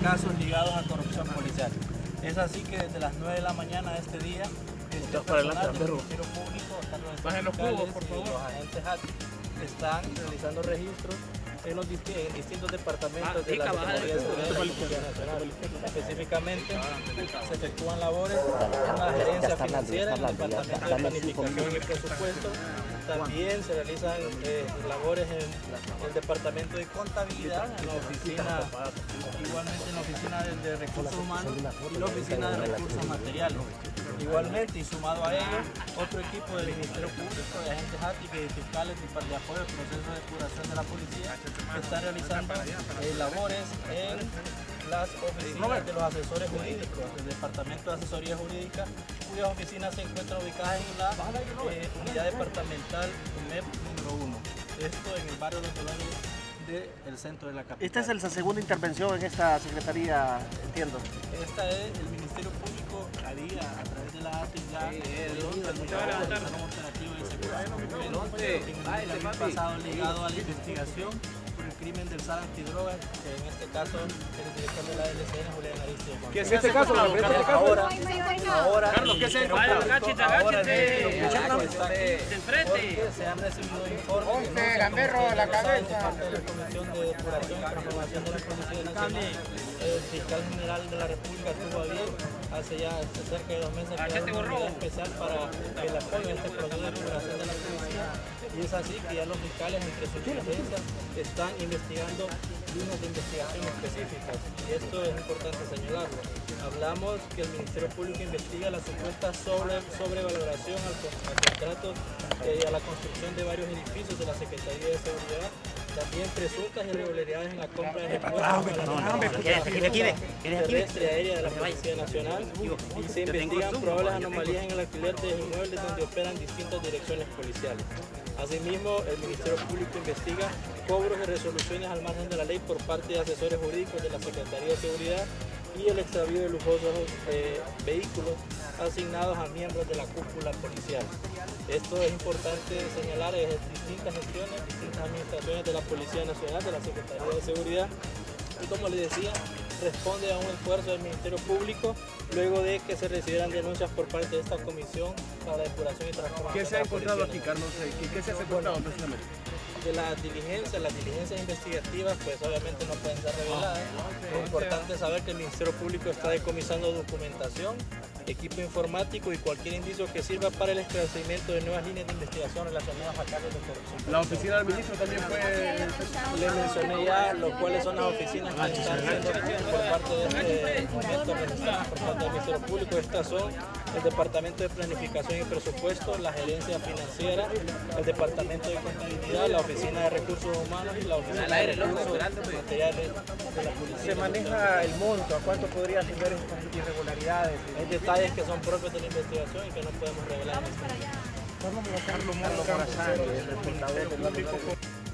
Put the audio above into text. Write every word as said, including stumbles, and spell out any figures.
casos ligados a corrupción policial. Es así que desde las nueve de la mañana de este día, el personal del Ministerio Público, Bajen los cubos, por favor. los agentes A T I están realizando registros en los disti en distintos departamentos ah, de la Secretaría de Seguridad de la Policía Policía Nacional. Específicamente se efectúan labores en la gerencia financiera, en el departamento de planificación y presupuesto. También se realizan eh, labores en el departamento de contabilidad, en la oficina, igualmente en la oficina de, de recursos humanos y la oficina de recursos materiales. Igualmente, y sumado a ello, otro equipo del Ministerio Público, de agentes A T I y fiscales de apoyo al proceso de depuración de la policía, que está realizando eh, labores en las oficinas de los asesores jurídicos, del Departamento de Asesoría Jurídica, cuyas oficinas se encuentran ubicadas en la eh, unidad departamental U M E P número uno. Esto en el barrio de los Dolores del centro de la capital. Esta es la segunda intervención en esta secretaría, entiendo. Esta es el Ministerio Público había a través de la A T I ya el operativo de seguridad. El año pasado ligado a la investigación por el crimen del S A R antidrogas, que en este caso el director de la L C N, Julián Aristides. ¿Qué es este caso? Ahora, ahora, Carlos, ¿qué es esto? Agáchate, agáchate. Enfrente. Se han recibido informes. Once, Gamberro a la cabeza. Parte de la Comisión de Depuración y Transformación de la Policía Nacional. El fiscal general de la República estuvo bien hace ya cerca de dos meses que una unidad especial para que le apoye este proceso de depuración de la policía. Y es así que ya los fiscales entre sus diligencias están investigando líneas de investigación específicas. Y esto es importante señalarlo. Hablamos que el Ministerio Público investiga la supuesta sobre, sobrevaloración al, al contrato eh, y a la construcción de varios edificios de la Secretaría de Seguridad. También presuntas irregularidades en la compra de repuestos terrestre y aérea de la Policía Nacional, y se investigan probables anomalías en el alquiler de inmuebles donde operan distintas direcciones policiales. Asimismo, el Ministerio Público investiga cobros y resoluciones al margen de la ley por parte de asesores jurídicos de la Secretaría de Seguridad y el extravío de lujosos eh, vehículos asignados a miembros de la cúpula policial. Esto es importante señalar, es distintas gestiones, distintas administraciones de la Policía Nacional, de la Secretaría de Seguridad, y como les decía, responde a un esfuerzo del Ministerio Público luego de que se recibieran denuncias por parte de esta comisión para la depuración y transformación. ¿Qué se ha encontrado aquí, Carlos? ¿Qué, qué se ha encontrado precisamente? De las diligencias, las diligencias investigativas, pues obviamente no pueden ser reveladas. Es importante saber que el Ministerio Público está decomisando documentación, equipo informático y cualquier indicio que sirva para el esclarecimiento de nuevas líneas de investigación relacionadas a casos de corrupción. La oficina del ministro también fue... Les mencioné ya lo cuáles son las oficinas que están siendo por parte de este momento registradas por parte del Ministerio Público. Estas son el Departamento de Planificación y Presupuesto, la Gerencia Financiera, el Departamento de Contabilidad, la Oficina de Recursos Humanos y la Oficina de Recursos Materiales de la Policía. ¿Se maneja el monto? ¿A cuánto podría ascender estas irregularidades? Hay detalles que son propios de la investigación y que no podemos revelar en este momento. Carlos Morazán, el portavoz del Ministerio Público.